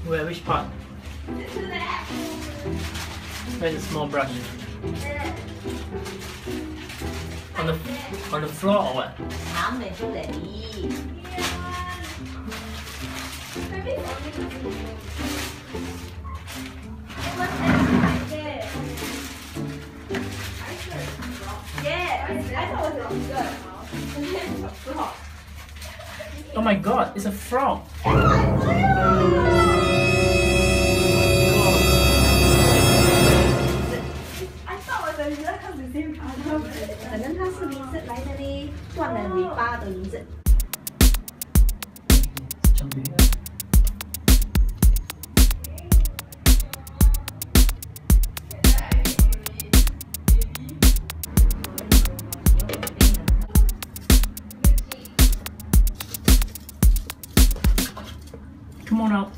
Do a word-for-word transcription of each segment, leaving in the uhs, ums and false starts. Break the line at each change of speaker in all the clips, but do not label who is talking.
Where? Which part? Where's the small brush? On the on the floor or what? Oh my god, it's a frog!
I thought it was a lizard because the same color.
可能它是 lizard 来的嘞，断了尾巴的 lizard。
Come on out.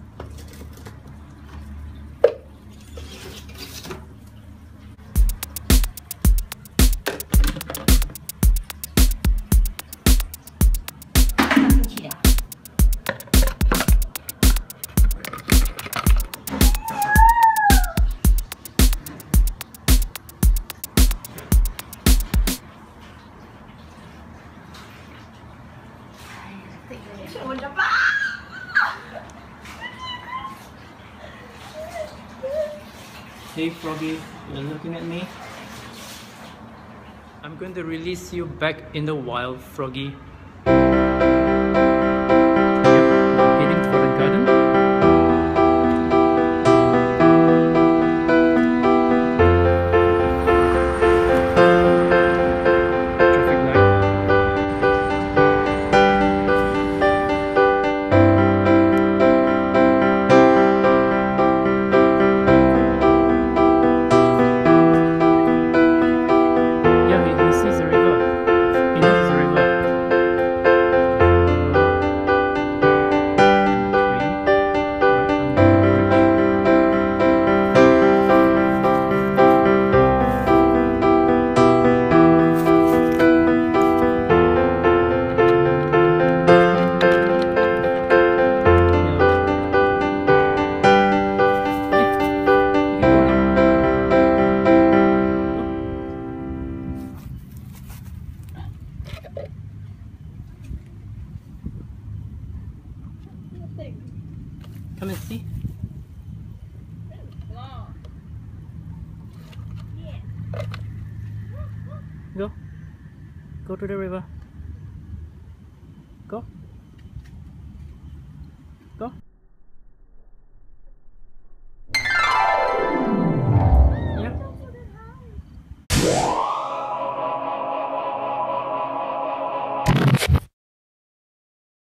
Hey Froggy, you're looking at me? I'm going to release you back in the wild, Froggy. Yep, heading for the garden. Traffic light. Come and see. Go. Go to the river. Go.